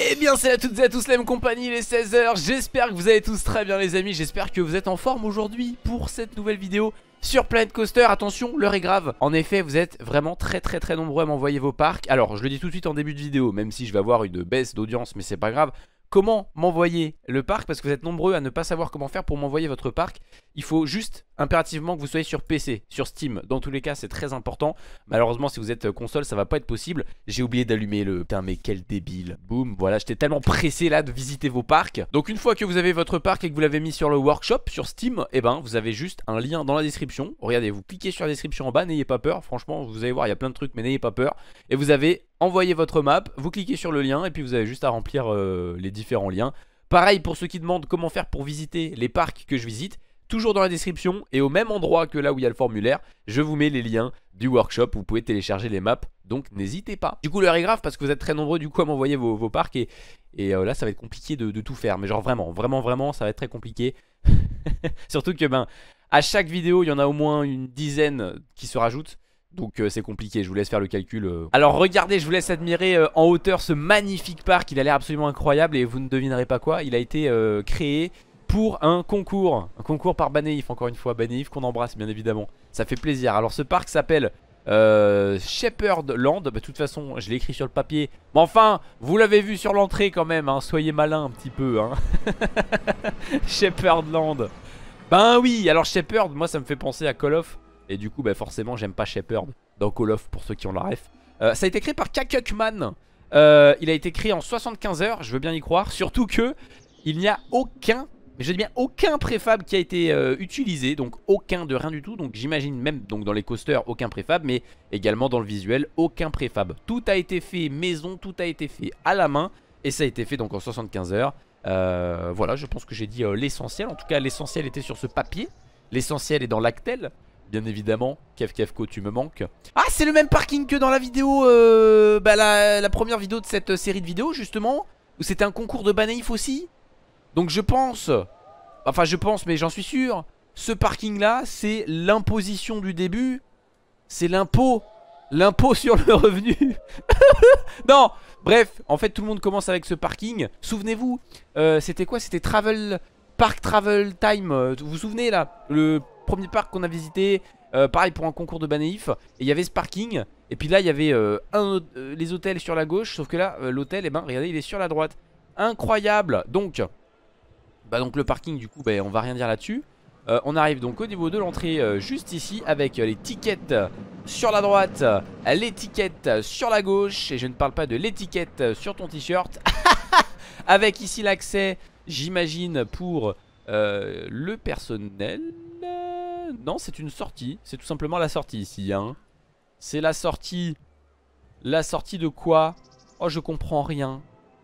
Eh bien c'est à toutes et à tous la même compagnie, les 16h. J'espère que vous allez tous très bien les amis. J'espère que vous êtes en forme aujourd'hui pour cette nouvelle vidéo sur Planet Coaster. Attention, l'heure est grave. En effet, vous êtes vraiment très nombreux à m'envoyer vos parcs. Alors je le dis tout de suite en début de vidéo, même si je vais avoir une baisse d'audience, mais c'est pas grave. Comment m'envoyer le parc? Parce que vous êtes nombreux à ne pas savoir comment faire pour m'envoyer votre parc. Il faut juste impérativement que vous soyez sur PC, sur Steam. Dans tous les cas c'est très important. Malheureusement si vous êtes console ça va pas être possible. J'ai oublié d'allumer le... Putain mais quel débile. Boum, voilà, j'étais tellement pressé là de visiter vos parcs. Donc une fois que vous avez votre parc et que vous l'avez mis sur le workshop, sur Steam, et ben vous avez juste un lien dans la description. Regardez, vous cliquez sur la description en bas, n'ayez pas peur. Franchement vous allez voir, il y a plein de trucs mais n'ayez pas peur. Et vous avez envoyé votre map, vous cliquez sur le lien et puis vous avez juste à remplir les différents liens. Pareil pour ceux qui demandent comment faire pour visiter les parcs que je visite. Toujours dans la description et au même endroit que là où il y a le formulaire, je vous mets les liens du workshop où vous pouvez télécharger les maps, donc n'hésitez pas. Du coup l'heure est grave parce que vous êtes très nombreux du coup à m'envoyer vos parcs et là ça va être compliqué de tout faire. Mais genre vraiment ça va être très compliqué. Surtout que ben à chaque vidéo il y en a au moins une dizaine qui se rajoutent. Donc c'est compliqué, je vous laisse faire le calcul. Alors regardez, je vous laisse admirer en hauteur ce magnifique parc. Il a l'air absolument incroyable et vous ne devinerez pas quoi. Il a été créé pour un concours par Baneif, encore une fois, Baneif qu'on embrasse bien évidemment. Ça fait plaisir. Alors ce parc s'appelle Shepherd Land. Bah, de toute façon je l'ai écrit sur le papier. Mais enfin, vous l'avez vu sur l'entrée quand même hein. Soyez malin un petit peu hein. Shepherd Land. Ben oui, alors Shepherd, moi ça me fait penser à Call of. Et du coup bah forcément j'aime pas Shepherd dans Call of pour ceux qui ont la ref. Ça a été créé par Kakukman. Il a été créé en 75 heures, je veux bien y croire. Surtout que il n'y a aucun, mais je dis bien aucun préfab qui a été utilisé. Donc aucun de rien du tout. Donc j'imagine même donc dans les coasters aucun préfab, mais également dans le visuel aucun préfab. Tout a été fait maison, tout a été fait à la main. Et ça a été fait donc en 75 heures. Voilà, je pense que j'ai dit l'essentiel. En tout cas l'essentiel était sur ce papier. L'essentiel est dans l'actel. Bien évidemment, Kefko tu me manques. Ah c'est le même parking que dans la vidéo bah, la première vidéo de cette série de vidéos justement. Où c'était un concours de Baneif aussi. Donc je pense, enfin je pense mais j'en suis sûr, ce parking là c'est l'imposition du début. C'est l'impôt sur le revenu. Non, bref, en fait tout le monde commence avec ce parking. Souvenez-vous, c'était quoi? C'était Park Travel Time. Vous vous souvenez là? Le premier parc qu'on a visité, pareil pour un concours de Baneif. Et il y avait ce parking. Et puis là il y avait les hôtels sur la gauche. Sauf que là l'hôtel, eh ben regardez, il est sur la droite. Incroyable. Donc le parking du coup on va rien dire là-dessus. On arrive donc au niveau de l'entrée juste ici avec les tickets sur la droite, l'étiquette sur la gauche. Et je ne parle pas de l'étiquette sur ton t-shirt. Avec ici l'accès, j'imagine, pour le personnel. Non, c'est une sortie. C'est tout simplement la sortie ici hein. C'est la sortie. La sortie de quoi? Oh je comprends rien.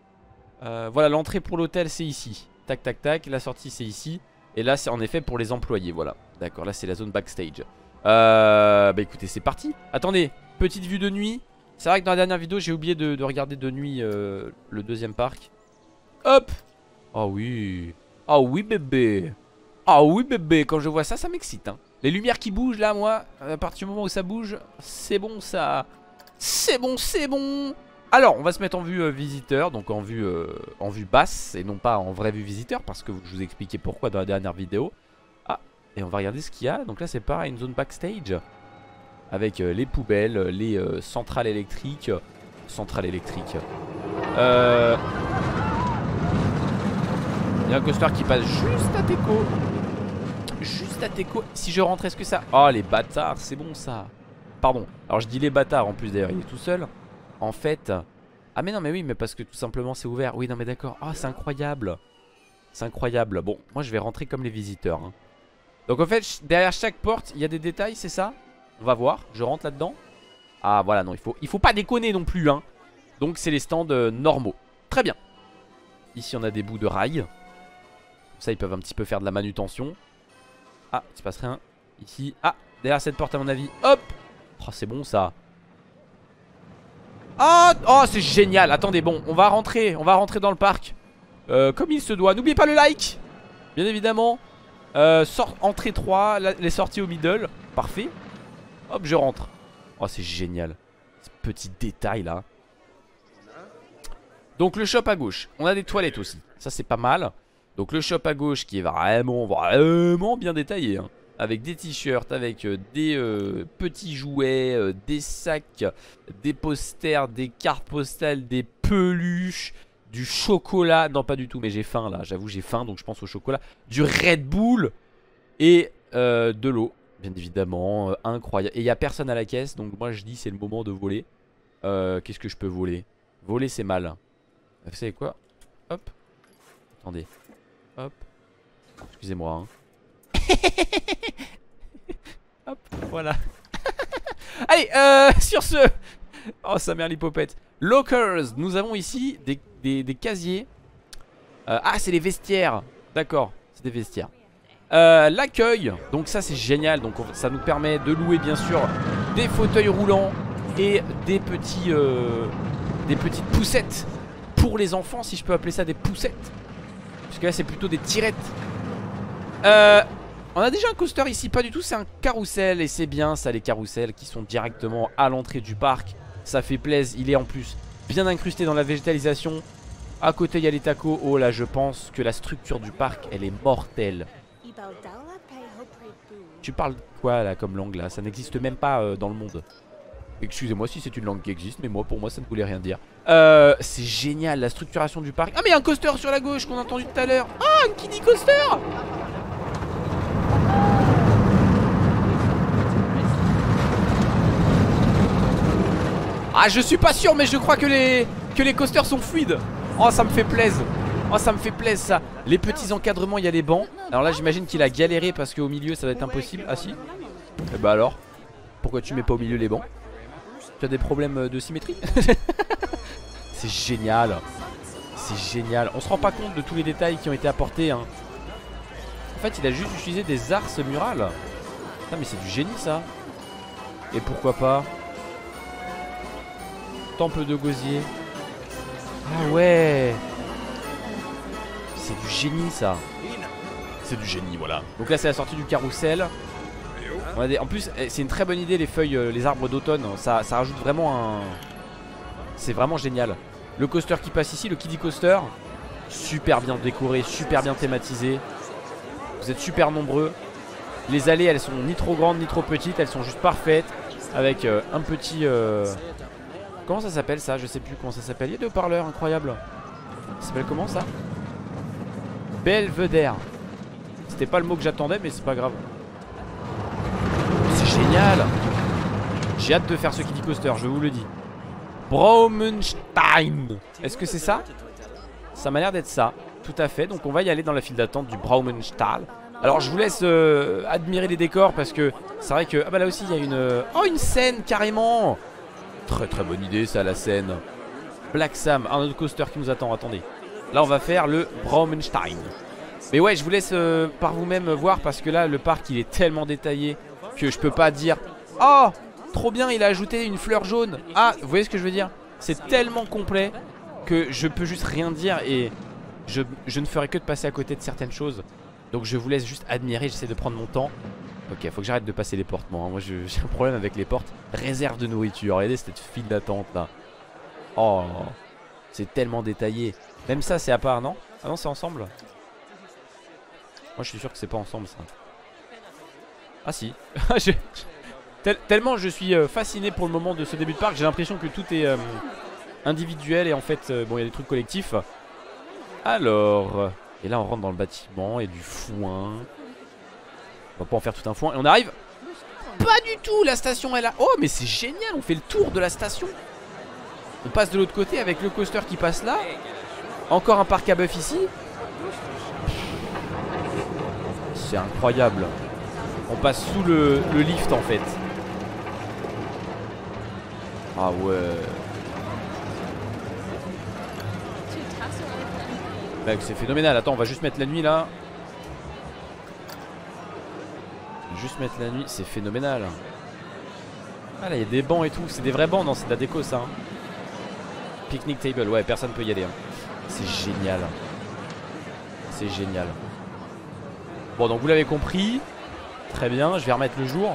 Voilà, l'entrée pour l'hôtel c'est ici. Tac tac tac, la sortie c'est ici. Et là c'est en effet pour les employés, voilà. D'accord, là c'est la zone backstage. Bah écoutez c'est parti. Attendez, petite vue de nuit. C'est vrai que dans la dernière vidéo j'ai oublié de regarder de nuit le deuxième parc. Hop. Oh oui. Oh oui bébé. Oh oui bébé, quand je vois ça, ça m'excite hein. Les lumières qui bougent là moi, à partir du moment où ça bouge, c'est bon ça. C'est bon, c'est bon. Alors on va se mettre en vue visiteur, donc en vue basse et non pas en vraie vue visiteur parce que je vous ai expliqué pourquoi dans la dernière vidéo. Ah, et on va regarder ce qu'il y a. Donc là c'est pareil, une zone backstage avec les poubelles, les centrales électriques. Centrales électriques. Il y a un coaster qui passe juste à Teco. Juste à Teco. Si je rentre, est-ce que ça... Oh les bâtards, c'est bon ça. Pardon, alors je dis les bâtards en plus d'ailleurs, il est tout seul. En fait... Ah mais non mais oui, mais parce que tout simplement c'est ouvert. Oui non mais d'accord. Ah c'est incroyable. C'est incroyable. Bon, moi je vais rentrer comme les visiteurs hein. Donc en fait derrière chaque porte il y a des détails, c'est ça? On va voir, je rentre là-dedans. Ah voilà, non il faut pas déconner non plus hein. Donc c'est les stands normaux. Très bien. Ici on a des bouts de rails. Ça ils peuvent un petit peu faire de la manutention. Ah il se passe rien. Ici, ah derrière cette porte à mon avis. Hop. Oh c'est bon ça. Oh c'est génial. Attendez, bon on va rentrer dans le parc comme il se doit. N'oubliez pas le like. Bien évidemment. Entrée 3, les sorties au middle. Parfait. Hop je rentre. Oh c'est génial. Ce petit détail là. Donc le shop à gauche, on a des toilettes aussi. Ça c'est pas mal. Donc le shop à gauche qui est vraiment bien détaillé, hein. Avec des t-shirts, avec des petits jouets, des sacs, des posters, des cartes postales, des peluches, du chocolat. Non pas du tout mais j'ai faim là, j'avoue j'ai faim donc je pense au chocolat. Du Red Bull et de l'eau bien évidemment, incroyable. Et il n'y a personne à la caisse donc moi je dis c'est le moment de voler. Qu'est-ce que je peux voler? Voler c'est mal. Vous savez quoi? Hop. Attendez. Hop. Excusez-moi hein. Hop, voilà. Allez, sur ce. Oh, sa mère l'hypopète. Lockers, nous avons ici des casiers. Ah, c'est les vestiaires. D'accord, c'est des vestiaires. L'accueil, donc ça c'est génial. Donc ça nous permet de louer bien sûr des fauteuils roulants et des petites poussettes pour les enfants, si je peux appeler ça des poussettes. Parce que là c'est plutôt des tirettes. On a déjà un coaster ici, pas du tout, c'est un carrousel. Et c'est bien ça, les carousels qui sont directement à l'entrée du parc. Ça fait plaisir, il est en plus bien incrusté dans la végétalisation. À côté il y a les tacos. Oh là je pense que la structure du parc elle est mortelle. Tu parles quoi là comme langue là? Ça n'existe même pas dans le monde. Excusez-moi si c'est une langue qui existe, mais moi pour moi ça ne voulait rien dire. C'est génial la structuration du parc. Ah mais il y a un coaster sur la gauche qu'on a entendu tout à l'heure. Ah un kiddie coaster. Ah je suis pas sûr mais je crois que les coasters sont fluides. Oh ça me fait plaisir. Oh ça me fait plaisir ça. Les petits encadrements, il y a les bancs. Alors là j'imagine qu'il a galéré parce qu'au milieu ça va être impossible. Ah si. Et bah alors pourquoi tu mets pas au milieu les bancs? Tu as des problèmes de symétrie? C'est génial. C'est génial. On se rend pas compte de tous les détails qui ont été apportés hein. En fait il a juste utilisé des arces murales. Putain mais c'est du génie ça. Et pourquoi pas temple de gosier. Ah ouais. C'est du génie ça. C'est du génie voilà. Donc là c'est la sortie du carrousel. On a des... En plus c'est une très bonne idée les feuilles, les arbres d'automne. Ça rajoute vraiment un... C'est vraiment génial. Le coaster qui passe ici, le kiddie coaster. Super bien décoré, super bien thématisé. Vous êtes super nombreux. Les allées elles sont ni trop grandes ni trop petites. Elles sont juste parfaites. Avec un petit... Comment ça s'appelle ça? Je sais plus comment ça s'appelle. Il y a des haut-parleurs incroyables. Ça s'appelle comment ça? Belvedere. C'était pas le mot que j'attendais mais c'est pas grave. C'est génial. J'ai hâte de faire ce kiddie coaster, je vous le dis. Braumenstein. Est-ce que c'est ça? Ça m'a l'air d'être ça. Tout à fait, donc on va y aller dans la file d'attente du Braumenstahl. Alors je vous laisse admirer les décors parce que c'est vrai que... Ah bah là aussi il y a une... Oh une scène carrément. Très très bonne idée ça la scène. Black Sam, un autre coaster qui nous attend, attendez. Là on va faire le Braumenstein. Mais ouais je vous laisse par vous-même voir parce que là le parc il est tellement détaillé que je peux pas dire oh trop bien il a ajouté une fleur jaune. Ah vous voyez ce que je veux dire? C'est tellement complet que je peux juste rien dire et je ne ferai que de passer à côté de certaines choses. Donc je vous laisse juste admirer, j'essaie de prendre mon temps. Ok faut que j'arrête de passer les portes moi, moi j'ai un problème avec les portes. Réserve de nourriture, regardez cette file d'attente là. Oh c'est tellement détaillé. Même ça c'est à part non? Ah non c'est ensemble. Moi je suis sûr que c'est pas ensemble ça. Ah si. Tellement je suis fasciné pour le moment de ce début de parc. J'ai l'impression que tout est individuel et en fait bon il y a des trucs collectifs. Alors et là on rentre dans le bâtiment et du foin. On va pas en faire tout un foin. Et on arrive. Pas du tout la station elle a... Oh mais c'est génial. On fait le tour de la station. On passe de l'autre côté avec le coaster qui passe là. Encore un parc à bœuf ici. C'est incroyable. On passe sous le lift en fait. Ah ouais. Mec c'est phénoménal. Attends on va juste mettre la nuit là. Juste mettre la nuit, c'est phénoménal. Ah là il y a des bancs et tout. C'est des vrais bancs, non c'est de la déco ça hein. Picnic table, ouais personne peut y aller hein. C'est génial. C'est génial. Bon donc vous l'avez compris. Très bien, je vais remettre le jour.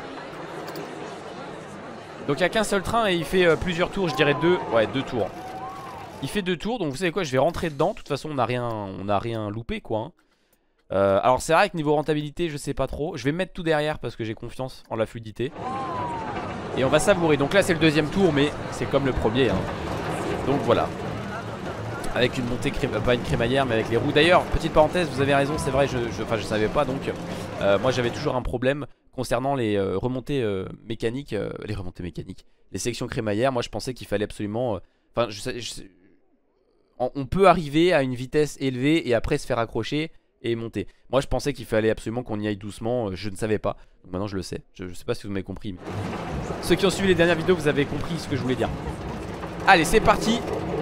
Donc il n'y a qu'un seul train et il fait plusieurs tours, je dirais deux. Ouais 2 tours. Il fait 2 tours, donc vous savez quoi, je vais rentrer dedans. De toute façon on a rien loupé quoi hein. Alors c'est vrai que niveau rentabilité je sais pas trop. Je vais mettre tout derrière parce que j'ai confiance en la fluidité. Et on va savourer. Donc là c'est le deuxième tour, mais c'est comme le premier hein. Donc voilà. Avec une montée, pas une crémaillère mais avec les roues. D'ailleurs petite parenthèse, vous avez raison, c'est vrai, je savais pas. Donc moi j'avais toujours un problème concernant les remontées mécaniques. Les sections crémaillères. Moi je pensais qu'il fallait absolument enfin on peut arriver à une vitesse élevée et après se faire accrocher et monter. Moi je pensais qu'il fallait absolument qu'on y aille doucement. Je ne savais pas, donc maintenant je le sais. Je sais pas si vous m'avez compris, mais ceux qui ont suivi les dernières vidéos, vous avez compris ce que je voulais dire. Allez c'est parti.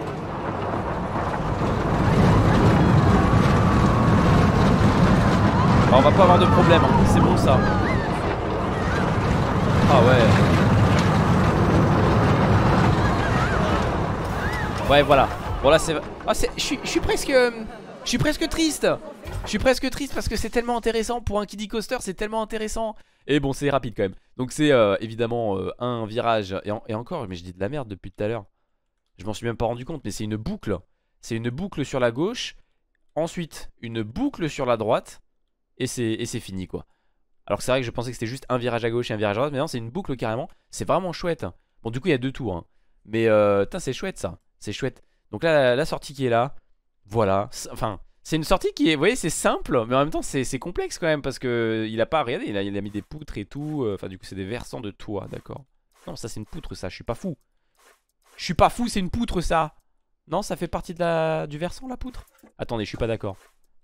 On va pas avoir de problème hein. C'est bon ça. Ah ouais. Ouais voilà. Bon là c'est... Ah, je suis presque... Je suis presque triste. Je suis presque triste parce que c'est tellement intéressant. Pour un kiddie coaster c'est tellement intéressant. Et bon c'est rapide quand même. Donc c'est évidemment un virage et encore, mais je dis de la merde depuis tout à l'heure. Je m'en suis même pas rendu compte, mais c'est une boucle. C'est une boucle sur la gauche. Ensuite une boucle sur la droite. Et c'est fini quoi. Alors que c'est vrai que je pensais que c'était juste un virage à gauche et un virage à droite. Mais non c'est une boucle carrément. C'est vraiment chouette. Bon du coup il y a 2 tours hein. Mais putain c'est chouette ça. C'est chouette. Donc là la sortie qui est là. Voilà. Enfin c'est une sortie qui est, vous voyez c'est simple. Mais en même temps c'est complexe quand même. Parce que il a pas, regardé, il a mis des poutres et tout. Enfin du coup c'est des versants de toit, d'accord. Non ça c'est une poutre ça, je suis pas fou. Je suis pas fou, c'est une poutre ça. Non ça fait partie de du versant la poutre. Attendez je suis pas d'accord.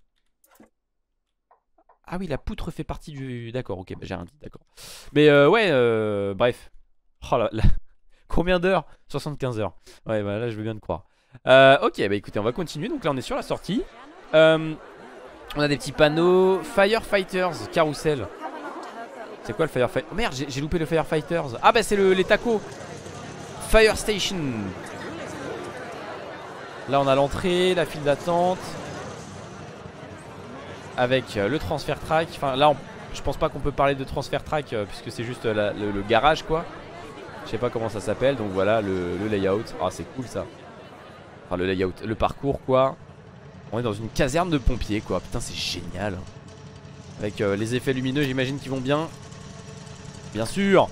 Ah oui la poutre fait partie du... D'accord ok bah j'ai rien dit d'accord. Mais ouais bref. Oh là. Combien d'heures? 75 heures. Ouais bah là je veux bien te croire. Ok bah écoutez on va continuer. Donc là on est sur la sortie. On a des petits panneaux. Firefighters Carousel. C'est quoi le Firefighter? Oh merde j'ai loupé le Firefighters. Ah bah c'est les tacos. Fire Station. Là on a l'entrée, la file d'attente. Avec le transfert track. Enfin là je pense pas qu'on peut parler de transfert track puisque c'est juste le garage quoi. Je sais pas comment ça s'appelle. Donc voilà le layout. Ah c'est cool ça. Enfin le layout, le parcours quoi. On est dans une caserne de pompiers quoi. Putain c'est génial. Avec les effets lumineux j'imagine qu'ils vont bien. Bien sûr.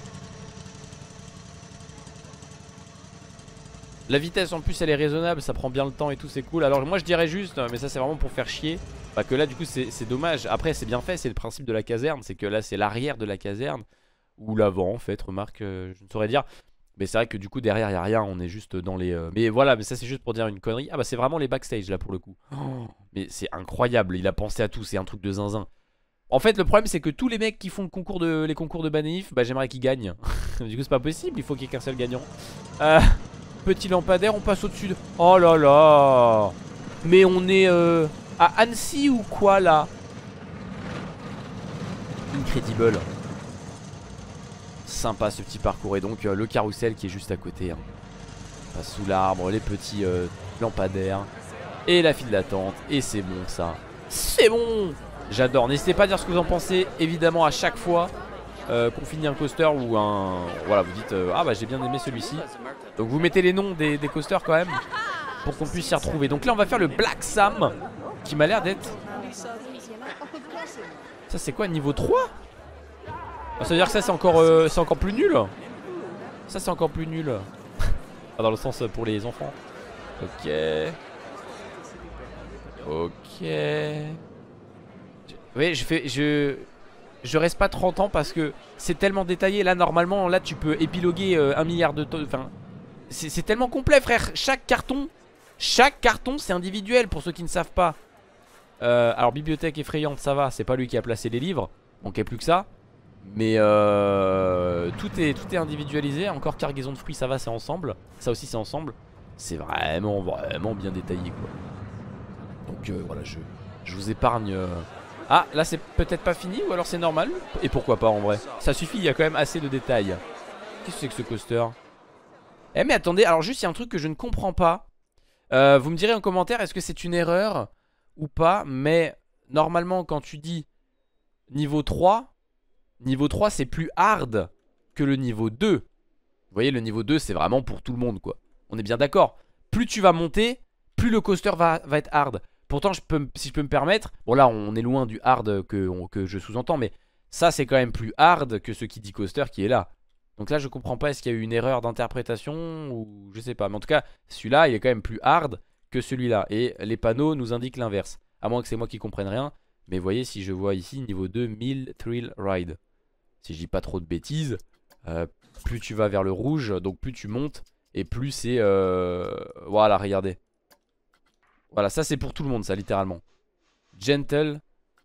La vitesse en plus elle est raisonnable. Ça prend bien le temps et tout c'est cool. Alors moi je dirais juste, mais ça c'est vraiment pour faire chier, bah que là du coup c'est dommage. Après c'est bien fait, c'est le principe de la caserne. C'est que là c'est l'arrière de la caserne. Ou l'avant en fait, remarque, je ne saurais dire. Mais c'est vrai que du coup derrière il n'y a rien. On est juste dans les... Mais voilà, mais ça c'est juste pour dire une connerie. Ah bah c'est vraiment les backstage là pour le coup. Oh, mais c'est incroyable, il a pensé à tout. C'est un truc de zinzin. En fait le problème c'est que tous les mecs qui font les concours de Banif, bah j'aimerais qu'ils gagnent. Du coup c'est pas possible, il faut qu'il y ait qu'un seul gagnant. Petit lampadaire, on passe au-dessus de... Oh là là. Mais on est à Annecy ou quoi là? Incredible. Sympa ce petit parcours. Et donc le carrousel qui est juste à côté hein. Passe sous l'arbre, les petits lampadaires. Et la file d'attente. Et c'est bon ça. C'est bon. J'adore. N'hésitez pas à dire ce que vous en pensez. Évidemment à chaque fois qu'on finit un coaster ou un... Voilà vous dites ah bah j'ai bien aimé celui-ci. Donc vous mettez les noms des coasters quand même pour qu'on puisse s'y retrouver. Donc là on va faire le Black Sam qui m'a l'air d'être... Ça c'est quoi, niveau 3? Ça veut dire que ça c'est encore plus nul. Ça c'est encore plus nul. Dans le sens pour les enfants. Ok. Ok. Oui je reste pas 30 ans parce que c'est tellement détaillé. Là normalement là tu peux épiloguer 1 milliard de tonnes. Enfin c'est tellement complet frère. Chaque carton c'est individuel pour ceux qui ne savent pas. Alors bibliothèque effrayante ça va. C'est pas lui qui a placé les livres. Manquait plus que ça. Mais tout est individualisé. Encore cargaison de fruits ça va, c'est ensemble. Ça aussi c'est ensemble. C'est vraiment bien détaillé quoi. Donc voilà je vous épargne Ah là c'est peut-être pas fini ou alors c'est normal. Et pourquoi pas en vrai. Ça suffit, il y a quand même assez de détails. Qu'est-ce que c'est que ce coaster? Eh mais attendez, alors juste il y a un truc que je ne comprends pas. Vous me direz en commentaire est-ce que c'est une erreur ou pas. Mais normalement quand tu dis niveau 3, niveau 3 c'est plus hard que le niveau 2. Vous voyez le niveau 2 c'est vraiment pour tout le monde quoi. On est bien d'accord. plus tu vas monter, plus le coaster va être hard. Pourtant si je peux me permettre, bon là on est loin du hard que je sous-entends, mais ça c'est quand même plus hard que ce Kiddie Coaster qui est là. Donc là je comprends pas, est-ce qu'il y a eu une erreur d'interprétation ou je sais pas. Mais en tout cas celui-là il est quand même plus hard que celui-là. Et les panneaux nous indiquent l'inverse. À moins que c'est moi qui comprenne rien. Mais vous voyez, si je vois ici niveau 2 1000 Thrill Ride, si je dis pas trop de bêtises, plus tu vas vers le rouge, donc plus tu montes. Et plus c'est voilà, regardez. Voilà, ça c'est pour tout le monde, ça, littéralement. Gentle.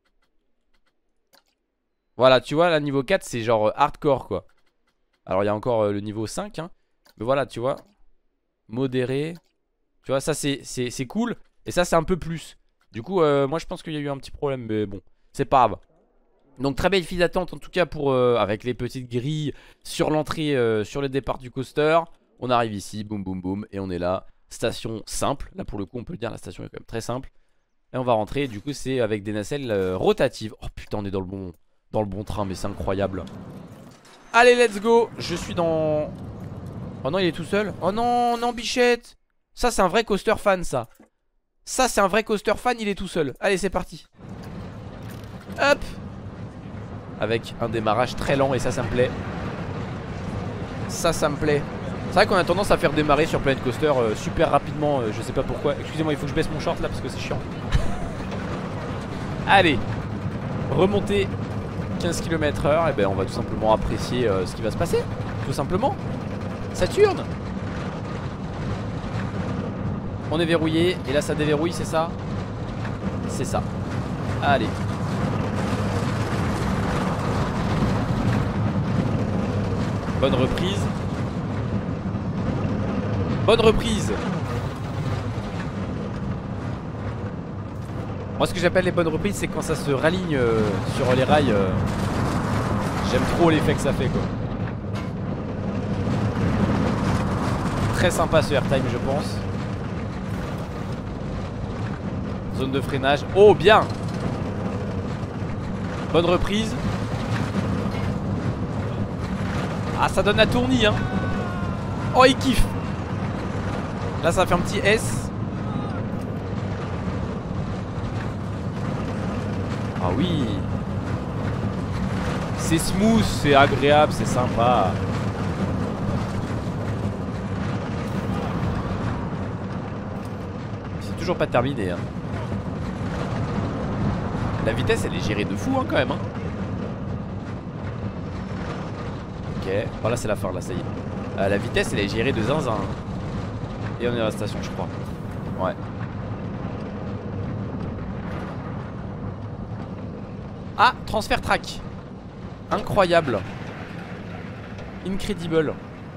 Voilà, tu vois, là, niveau 4, c'est genre hardcore, quoi. Alors, il y a encore le niveau 5, hein. Mais voilà, tu vois. Modéré. Tu vois, ça, c'est cool. Et ça, c'est un peu plus. Du coup, moi, je pense qu'il y a eu un petit problème. Mais bon, c'est pas grave. Donc, très belle file d'attente, en tout cas, pour avec les petites grilles sur l'entrée, sur le départ du coaster. On arrive ici, boum, boum, boum. Et on est là. Station simple, là pour le coup on peut le dire, la station est quand même très simple. Et on va rentrer, du coup c'est avec des nacelles rotatives. Oh putain, on est dans le bon train, mais c'est incroyable. Allez, let's go. Je suis dans... Oh non, il est tout seul. Oh non, non, bichette. Ça c'est un vrai coaster fan, ça. Ça c'est un vrai coaster fan, il est tout seul. Allez, c'est parti. Hop. Avec un démarrage très lent, et ça me plaît. Ça me plaît. C'est vrai qu'on a tendance à faire démarrer sur Planet Coaster super rapidement, je sais pas pourquoi. Excusez-moi, il faut que je baisse mon short là parce que c'est chiant. Allez, remonter 15 km/h, et ben on va tout simplement apprécier ce qui va se passer. Tout simplement. Saturne. On est verrouillé, et là ça déverrouille, c'est ça? C'est ça. Allez. Bonne reprise. Bonne reprise. Moi ce que j'appelle les bonnes reprises, c'est quand ça se raligne sur les rails. J'aime trop l'effet que ça fait, quoi. Très sympa ce airtime, je pense. Zone de freinage. Oh bien. Bonne reprise. Ah, ça donne la tournie, hein. Oh, il kiffe. Là ça fait un petit S. Ah oui. C'est smooth, c'est agréable, c'est sympa. C'est toujours pas terminé, hein. La vitesse elle est gérée de fou, hein, quand même, hein. Ok, bon là c'est la fin, là ça y est. La vitesse elle est gérée de zinzin, hein. Et on est à la station, je crois. Ouais. Ah, transfert track. Incroyable. Incredible.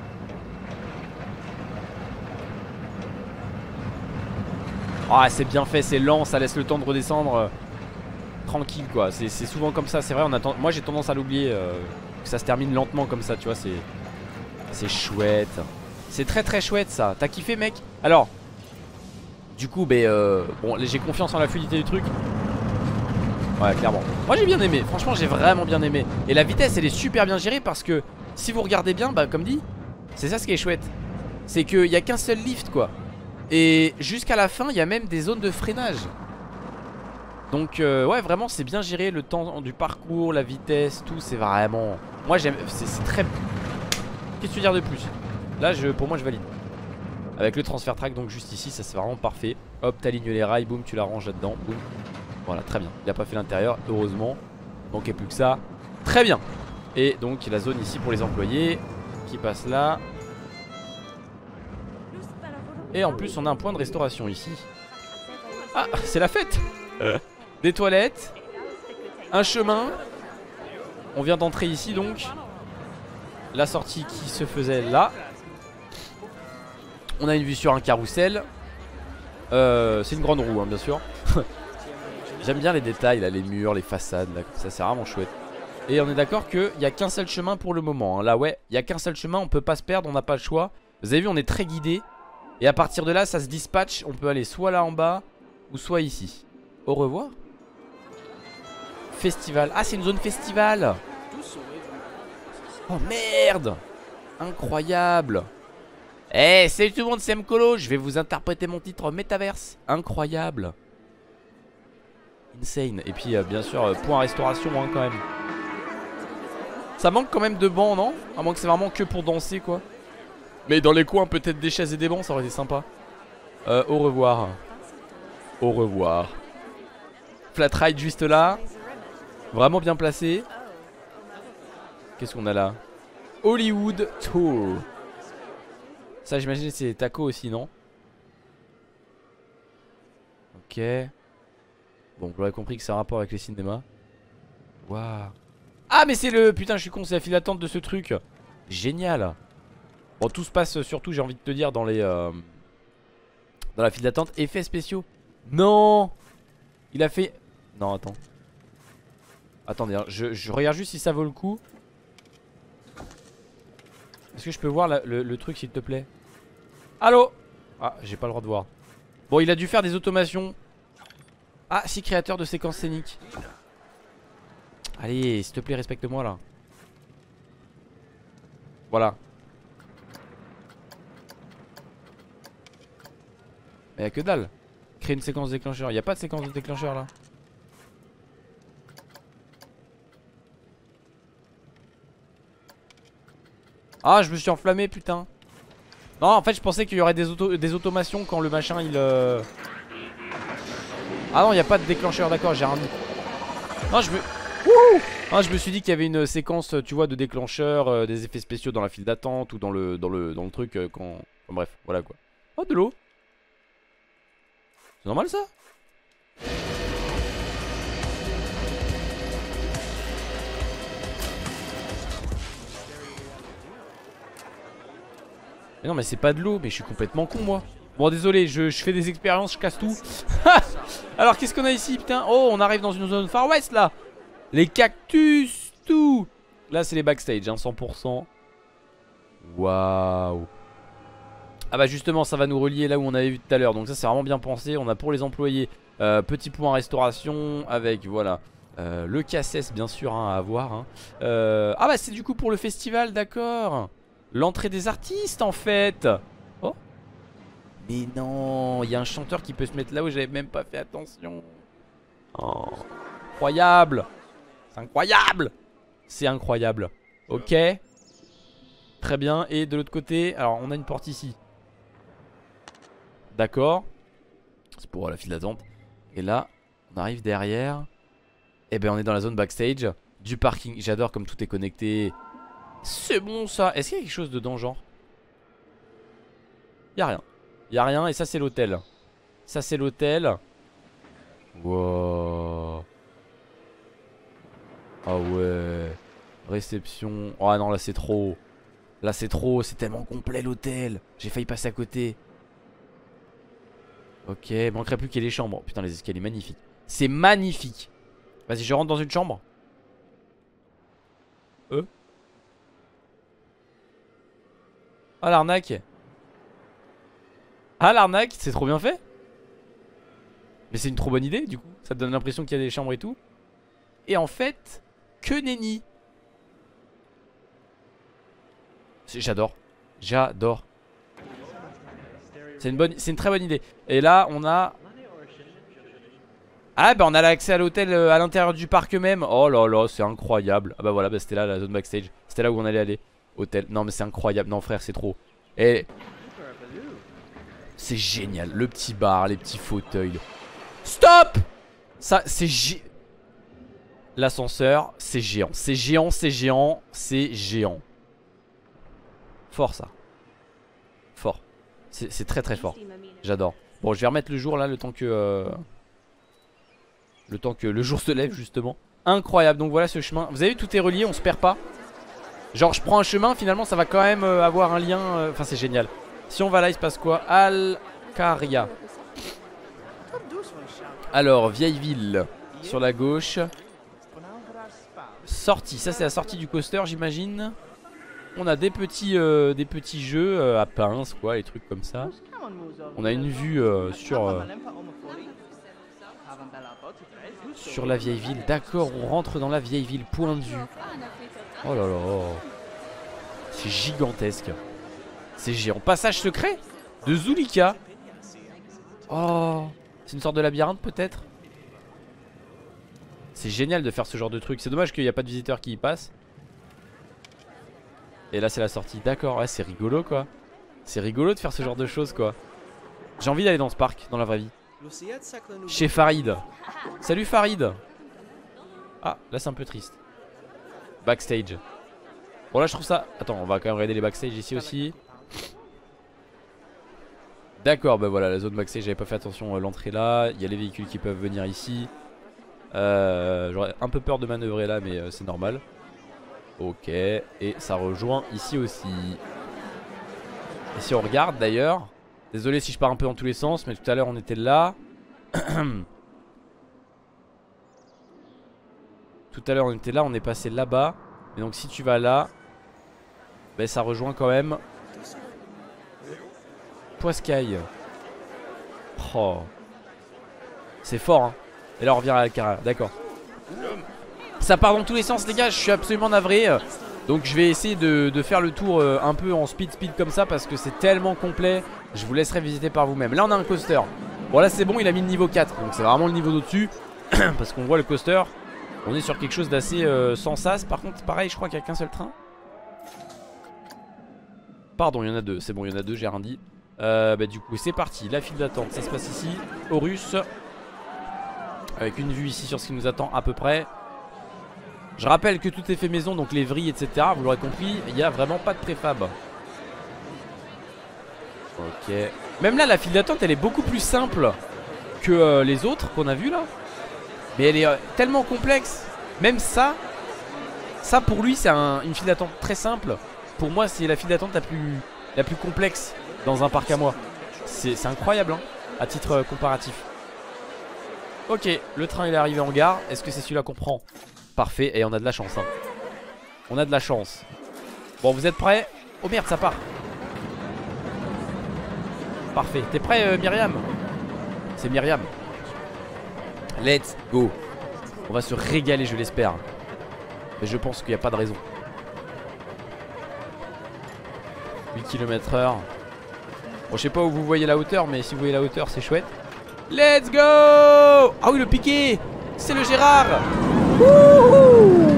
Ah, c'est bien fait, c'est lent, ça laisse le temps de redescendre tranquille, quoi. C'est souvent comme ça, c'est vrai. Moi j'ai tendance à l'oublier que ça se termine lentement comme ça, tu vois. C'est chouette. C'est très très chouette ça. T'as kiffé, mec? Alors, du coup, bon, j'ai confiance en la fluidité du truc. Ouais, clairement. Moi j'ai bien aimé, franchement j'ai vraiment bien aimé. Et la vitesse elle est super bien gérée parce que si vous regardez bien, bah comme dit, c'est ça ce qui est chouette. C'est qu'il n'y a qu'un seul lift, quoi. Et jusqu'à la fin il y a même des zones de freinage. Donc ouais, vraiment c'est bien géré, le temps du parcours, la vitesse, tout, c'est vraiment... Moi j'aime, c'est très... Qu'est-ce que tu veux dire de plus? Là pour moi je valide. Avec le transfert track, donc juste ici, ça c'est vraiment parfait. Hop, t'alignes les rails, boum, tu la ranges là-dedans, boum. Voilà, très bien. Il a pas fait l'intérieur, heureusement. Manquait plus que ça. Très bien. Et donc la zone ici pour les employés qui passe là. Et en plus on a un point de restauration ici. Ah, c'est la fête. Des toilettes. Un chemin. On vient d'entrer ici donc. La sortie qui se faisait là. On a une vue sur un carrousel. C'est une grande roue, hein, bien sûr. J'aime bien les détails là, les murs, les façades là, ça c'est vraiment chouette. Et on est d'accord qu'il n'y a qu'un seul chemin pour le moment, hein. Là ouais, il n'y a qu'un seul chemin, on peut pas se perdre, on n'a pas le choix. Vous avez vu, on est très guidé. Et à partir de là ça se dispatche. On peut aller soit là en bas ou soit ici. Au revoir. Festival, ah c'est une zone festival. Oh merde. Incroyable. Eh, salut tout le monde, c'est Mkolo. Je vais vous interpréter mon titre Metaverse. Incroyable. Insane. Et puis bien sûr point restauration hein, quand même. Ça manque quand même de bancs non? À moins que c'est vraiment que pour danser quoi. Mais dans les coins peut-être des chaises et des bancs, ça aurait été sympa. Au revoir. Au revoir. Flat ride juste là. Vraiment bien placé. Qu'est-ce qu'on a là? Hollywood Tour. Ça j'imagine c'est taco aussi non? Ok. Bon vous l'aurez compris que c'est un rapport avec les cinémas. Waouh. Ah mais c'est le... Putain je suis con, c'est la file d'attente de ce truc. Génial. Bon tout se passe surtout j'ai envie de te dire dans les dans la file d'attente. Effets spéciaux. Non. Il a fait... Non attends. Attendez hein, je regarde juste si ça vaut le coup. Est-ce que je peux voir le truc s'il te plaît? Allô? Ah j'ai pas le droit de voir. Bon il a dû faire des automations. Ah si, créateur de séquences scéniques. Allez s'il te plaît respecte-moi là. Voilà. Mais y'a que dalle. Créer une séquence déclencheur. Y'a pas de séquence de déclencheur là. Ah je me suis enflammé putain. Non en fait je pensais qu'il y aurait des automations quand le machin il Ah non y'a pas de déclencheur d'accord j'ai un... Non je me... Wouh ah, je me suis dit qu'il y avait une séquence tu vois de déclencheur des effets spéciaux dans la file d'attente ou dans le truc quand... Enfin, bref voilà quoi. Oh de l'eau. C'est normal ça? Mais non mais c'est pas de l'eau mais je suis complètement con moi. Bon désolé je fais des expériences je casse tout. Alors qu'est-ce qu'on a ici putain? Oh on arrive dans une zone Far West là. Les cactus tout. Là c'est les backstage hein, 100%. Waouh. Ah bah justement ça va nous relier là où on avait vu tout à l'heure. Donc ça c'est vraiment bien pensé. On a pour les employés petit point restauration avec voilà le CACES bien sûr hein, à avoir hein. Ah bah c'est du coup pour le festival d'accord. L'entrée des artistes en fait. Oh. Mais non il y a un chanteur qui peut se mettre là où j'avais même pas fait attention. Oh. Incroyable. C'est incroyable. C'est incroyable. Ok. Très bien et de l'autre côté alors on a une porte ici. D'accord. C'est pour la file d'attente. Et là on arrive derrière. Et ben on est dans la zone backstage du parking. J'adore comme tout est connecté. C'est bon ça. Est-ce qu'il y a quelque chose dedans genre? Y'a rien. Y'a rien et ça c'est l'hôtel. Ça c'est l'hôtel. Wow. Ah ouais. Réception. Oh non là c'est trop. Là c'est trop. C'est tellement complet l'hôtel. J'ai failli passer à côté. Ok. Manquerait plus qu'il y ait les chambres. Putain les escaliers magnifiques. C'est magnifique. Vas-y je rentre dans une chambre. Ah l'arnaque. Ah l'arnaque. C'est trop bien fait. Mais c'est une trop bonne idée du coup. Ça te donne l'impression qu'il y a des chambres et tout. Et en fait que nenni. J'adore. J'adore. C'est une très bonne idée. Et là on a... Ah bah on a l'accès à l'hôtel à l'intérieur du parc même. Oh là là c'est incroyable. Ah bah voilà bah, c'était là la zone backstage. C'était là où on allait aller. Hôtel. Non mais c'est incroyable. Non frère c'est trop. Et... C'est génial. Le petit bar, les petits fauteuils. Stop. Ça c'est l'ascenseur c'est géant. C'est géant, c'est géant. C'est géant. Fort ça. Fort. C'est très très fort. J'adore. Bon je vais remettre le jour là le temps que... le jour se lève justement. Incroyable. Donc voilà ce chemin. Vous avez vu tout est relié on se perd pas. Genre je prends un chemin finalement ça va quand même avoir un lien. Enfin c'est génial. Si on va là il se passe quoi? Alcaria. Alors vieille ville sur la gauche. Sortie. Ça c'est la sortie du coaster j'imagine. On a des petits jeux à pince quoi. Les trucs comme ça. On a une vue sur la vieille ville. D'accord on rentre dans la vieille ville. Point de vue. Oh là là. C'est gigantesque. C'est géant. Passage secret de Zulika. Oh, c'est une sorte de labyrinthe peut-être. C'est génial de faire ce genre de truc. C'est dommage qu'il n'y a pas de visiteurs qui y passent. Et là c'est la sortie. D'accord, ouais, c'est rigolo quoi. C'est rigolo de faire ce genre de choses quoi. J'ai envie d'aller dans ce parc, dans la vraie vie. Chez Farid. Salut Farid. Ah, là c'est un peu triste. Backstage. Bon là je trouve ça... Attends, on va quand même regarder les backstage ici aussi. D'accord, bah voilà, la zone backstage, j'avais pas fait attention, l'entrée là. Il y a les véhicules qui peuvent venir ici. J'aurais un peu peur de manœuvrer là, mais c'est normal. Ok, et ça rejoint ici aussi. Et si on regarde d'ailleurs, désolé si je pars un peu dans tous les sens, mais tout à l'heure on était là. Tout à l'heure on était là, on est passé là-bas. Et donc si tu vas là, bah, ça rejoint quand même Poiscaille. Oh, c'est fort hein. Et là on revient à la carrière, d'accord. Ça part dans tous les sens les gars, je suis absolument navré. Donc je vais essayer de faire le tour un peu en speed comme ça, parce que c'est tellement complet. Je vous laisserai visiter par vous-même. Là on a un coaster. Bon là c'est bon, il a mis le niveau 4. Donc c'est vraiment le niveau d'au-dessus. Parce qu'on voit le coaster. On est sur quelque chose d'assez sans sas. Par contre pareil, je crois qu'il n'y a qu'un seul train. Pardon, il y en a deux, c'est bon, il y en a deux, j'ai rien dit. Bah du coup c'est parti, la file d'attente, ça se passe ici. Horus. Avec une vue ici sur ce qui nous attend à peu près. Je rappelle que tout est fait maison, donc les vrilles etc, vous l'aurez compris, il n'y a vraiment pas de préfab. Ok. Même là la file d'attente elle est beaucoup plus simple que les autres qu'on a vu là. Mais elle est tellement complexe. Même ça pour lui c'est une file d'attente très simple. Pour moi c'est la file d'attente la plus complexe dans un parc à moi. C'est incroyable hein, à titre comparatif. Ok, le train il est arrivé en gare. Est-ce que c'est celui-là qu'on prend? Parfait, et on a de la chance hein. On a de la chance. Bon, vous êtes prêts? Oh merde, ça part. Parfait, t'es prêt Myriam? C'est Myriam. Let's go. On va se régaler, je l'espère. Mais je pense qu'il n'y a pas de raison. 8 km/h. Bon, je sais pas où vous voyez la hauteur, mais si vous voyez la hauteur c'est chouette. Let's go. Ah oui, le piqué, c'est le Gérard. Wouhou.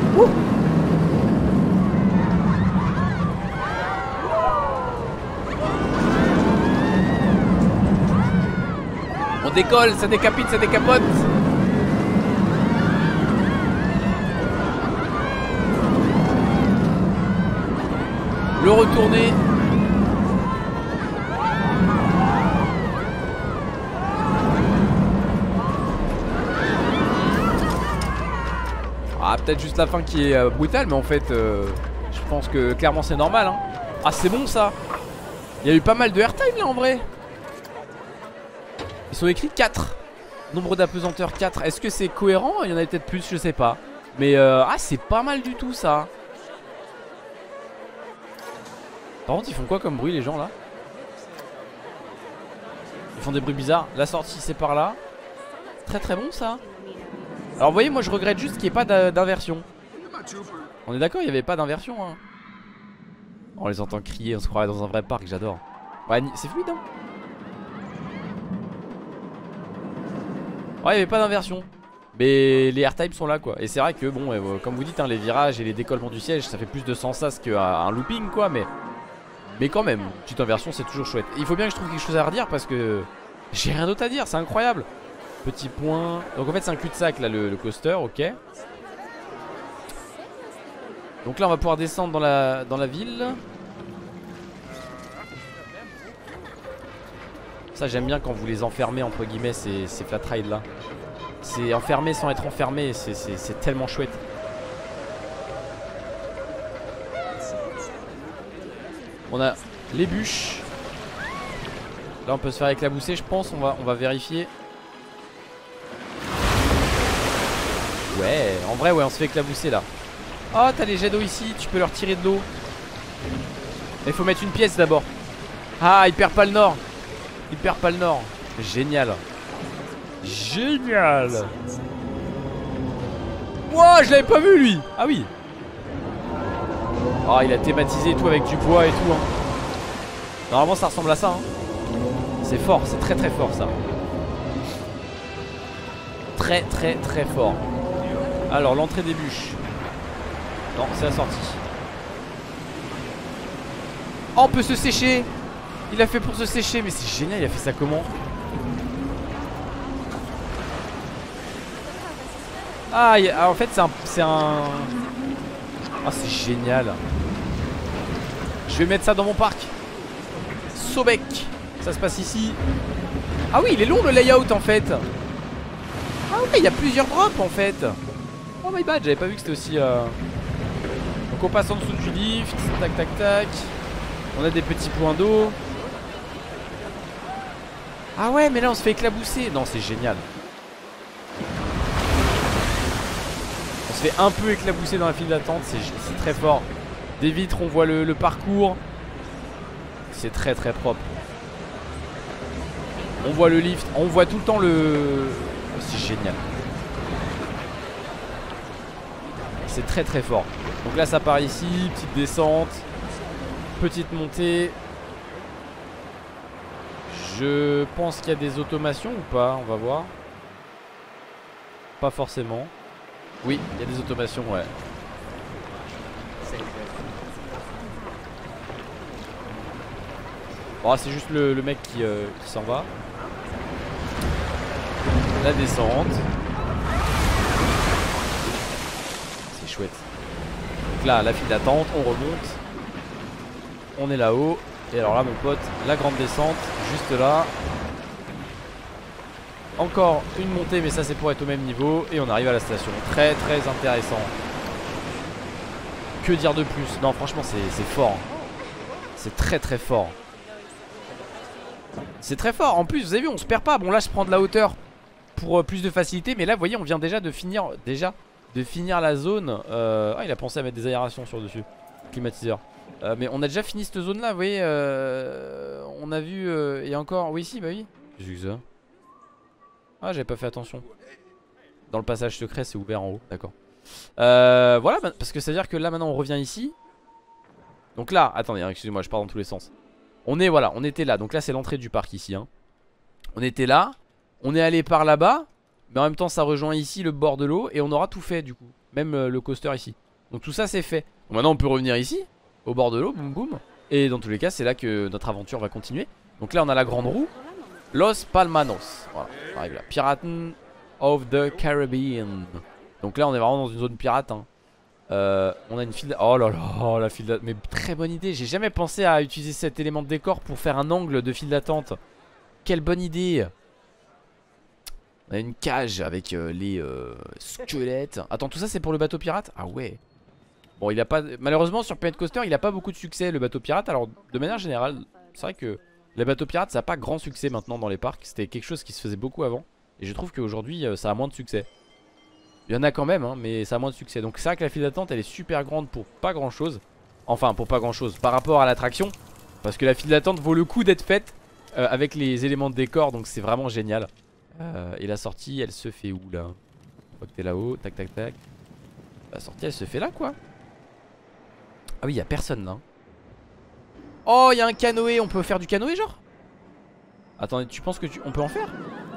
On décolle, ça décapite, ça décapote. Le retourner. Ah, peut-être juste la fin qui est brutale, mais en fait je pense que clairement c'est normal hein. Ah c'est bon ça. Il y a eu pas mal de airtime là en vrai. Ils sont écrits 4. Nombre d'apesanteur 4. Est-ce que c'est cohérent? Il y en a peut-être plus, je sais pas. Mais ah c'est pas mal du tout ça. Par contre ils font quoi comme bruit les gens là? Ils font des bruits bizarres. La sortie c'est par là. Très très bon ça. Alors vous voyez, moi je regrette juste qu'il n'y ait pas d'inversion. On est d'accord, il n'y avait pas d'inversion hein. On les entend crier, on se croirait dans un vrai parc, j'adore. Ouais, c'est fluide hein. Ouais, il n'y avait pas d'inversion. Mais les airtime sont là quoi. Et c'est vrai que bon, comme vous dites hein, les virages et les décollements du siège, ça fait plus de sens sas qu'un looping quoi. Mais quand même, petite inversion c'est toujours chouette. Et il faut bien que je trouve quelque chose à redire parce que j'ai rien d'autre à dire, c'est incroyable. Petit point. Donc en fait c'est un cul-de-sac là le coaster, ok. Donc là on va pouvoir descendre dans la ville. Ça j'aime bien quand vous les enfermez entre guillemets ces flat rides là. C'est enfermé sans être enfermé, c'est tellement chouette. On a les bûches. Là on peut se faire éclabousser je pense, on va vérifier. Ouais, en vrai ouais, on se fait éclabousser là. Oh, t'as les jets d'eau ici, tu peux leur tirer de l'eau. Il faut mettre une pièce d'abord. Ah, il perd pas le nord. Il perd pas le nord. Génial. Génial. Wow, je l'avais pas vu lui. Ah oui. Oh, il a thématisé tout avec du bois et tout hein. Normalement ça ressemble à ça hein. C'est fort, c'est très très fort ça. Très très très fort. Alors l'entrée des bûches. Non, c'est la sortie. Oh, on peut se sécher. Il a fait pour se sécher, mais c'est génial, il a fait ça comment? Ah, en fait c'est un... Ah, c'est génial. Je vais mettre ça dans mon parc. Sobek. Ça se passe ici. Ah oui, il est long le layout en fait. Ah oui, il y a plusieurs drops en fait. Oh my bad, j'avais pas vu que c'était aussi... Donc on passe en dessous du lift. Tac tac tac. On a des petits points d'eau. Ah ouais, mais là on se fait éclabousser. Non, c'est génial. On se fait un peu éclabousser dans la file d'attente. C'est très fort. Des vitres, on voit le parcours. C'est très très propre. On voit le lift. On voit tout le temps le... C'est génial. C'est très très fort. Donc là ça part ici. Petite descente. Petite montée. Je pense qu'il y a des automations ou pas? On va voir. Pas forcément. Oui, il y a des automations, ouais. Bon, c'est juste le mec qui s'en va. La descente. C'est chouette. Donc là, la file d'attente, on remonte. On est là-haut. Et alors là, mon pote, la grande descente, juste là. Encore une montée, mais ça c'est pour être au même niveau. Et on arrive à la station. Très très intéressant. Que dire de plus? Non, franchement, c'est fort. C'est très très fort. C'est très fort. En plus, vous avez vu, on se perd pas. Bon, là, je prends de la hauteur pour plus de facilité. Mais là, vous voyez, on vient déjà de finir la zone. Ah, il a pensé à mettre des aérations sur dessus. Climatiseur. Mais on a déjà fini cette zone là, vous voyez. On a vu. Et encore. Oui, si, bah oui. Qu'est-ce que ça? Ah, j'avais pas fait attention. Dans le passage secret, c'est ouvert en haut. D'accord. Voilà, parce que ça veut dire que là maintenant on revient ici. Donc là, attendez, hein, excusez-moi, je pars dans tous les sens. Voilà, on était là. Donc là, c'est l'entrée du parc ici. Hein. On était là. On est allé par là-bas. Mais en même temps, ça rejoint ici le bord de l'eau. Et on aura tout fait du coup. Même le coaster ici. Donc tout ça, c'est fait. Donc, maintenant, on peut revenir ici. Au bord de l'eau, boum boum. Et dans tous les cas, c'est là que notre aventure va continuer. Donc là, on a la grande roue. Los Palmanos. Voilà, on arrive là. Pirates of the Caribbean. Donc là, on est vraiment dans une zone pirate. Hein. On a une file. Oh là là, la file d'attente. Mais très bonne idée. J'ai jamais pensé à utiliser cet élément de décor pour faire un angle de file d'attente. Quelle bonne idée. On a une cage avec les squelettes. Attends, tout ça c'est pour le bateau pirate? Ah ouais. Bon, il a pas. Malheureusement, sur Planet Coaster, il a pas beaucoup de succès, le bateau pirate. Alors, de manière générale, c'est vrai que les bateaux pirates, ça a pas grand succès maintenant dans les parcs. C'était quelque chose qui se faisait beaucoup avant. Et je trouve qu'aujourd'hui, ça a moins de succès. Il y en a quand même, hein, mais ça a moins de succès. Donc c'est vrai que la file d'attente, elle est super grande pour pas grand chose. Enfin, pour pas grand chose par rapport à l'attraction. Parce que la file d'attente vaut le coup d'être faite avec les éléments de décor. Donc c'est vraiment génial. Et la sortie, elle se fait où là? Je crois que t'es là-haut, tac tac tac. La sortie, elle se fait là quoi. Ah oui, il y a personne là. Oh, il y a un canoë, on peut faire du canoë genre? Attendez, tu penses que on peut en faire?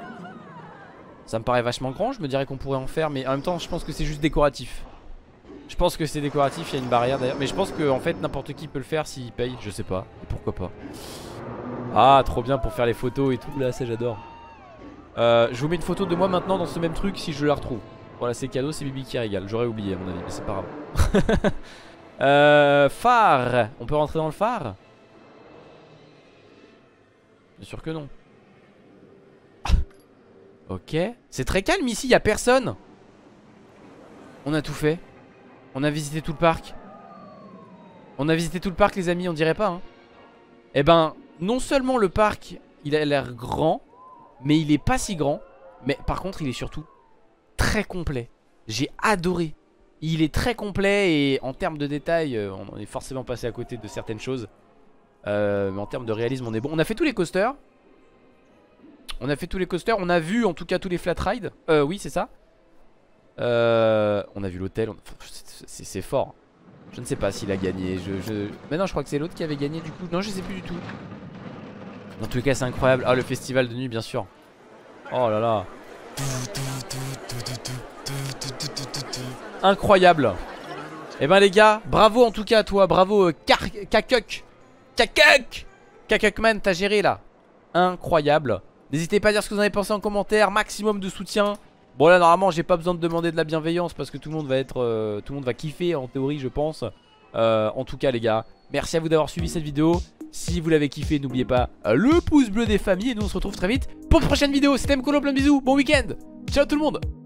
Ça me paraît vachement grand, je me dirais qu'on pourrait en faire. Mais en même temps, je pense que c'est juste décoratif. Je pense que c'est décoratif, il y a une barrière d'ailleurs. Mais je pense que en fait, n'importe qui peut le faire s'il paye, je sais pas. Et pourquoi pas. Ah, trop bien pour faire les photos et tout, là, ça j'adore. Je vous mets une photo de moi maintenant dans ce même truc si je la retrouve. Voilà, c'est cadeau, c'est Bibi qui régale. J'aurais oublié à mon avis, mais c'est pas grave. Phare. On peut rentrer dans le phare? Bien sûr que non. Ok. C'est très calme ici, y a personne. On a tout fait. On a visité tout le parc. On a visité tout le parc les amis, on dirait pas hein. Eh ben, non seulement le parc, il a l'air grand, mais il est pas si grand. Mais par contre, il est surtout très complet. J'ai adoré. Il est très complet et en termes de détails, on est forcément passé à côté de certaines choses. Mais en termes de réalisme, on est bon. On a fait tous les coasters. On a fait tous les coasters. On a vu en tout cas tous les flat rides. Oui, c'est ça. On a vu l'hôtel. C'est fort. Je ne sais pas s'il a gagné. Maintenant, je crois que c'est l'autre qui avait gagné du coup. Non, je sais plus du tout. Dans tous les cas c'est incroyable. Ah le festival de nuit bien sûr. Oh là là. Incroyable. Et ben les gars, bravo en tout cas à toi. Bravo Kakuk. Kakukman, t'as géré là. Incroyable. N'hésitez pas à dire ce que vous en avez pensé en commentaire. Maximum de soutien. Bon là normalement j'ai pas besoin de demander de la bienveillance parce que tout le monde va être tout le monde va kiffer en théorie je pense. En tout cas les gars, merci à vous d'avoir suivi cette vidéo. Si vous l'avez kiffé, n'oubliez pas le pouce bleu des familles. Et nous on se retrouve très vite pour une prochaine vidéo. C'était Mkolo, plein de bisous, bon week-end. Ciao tout le monde.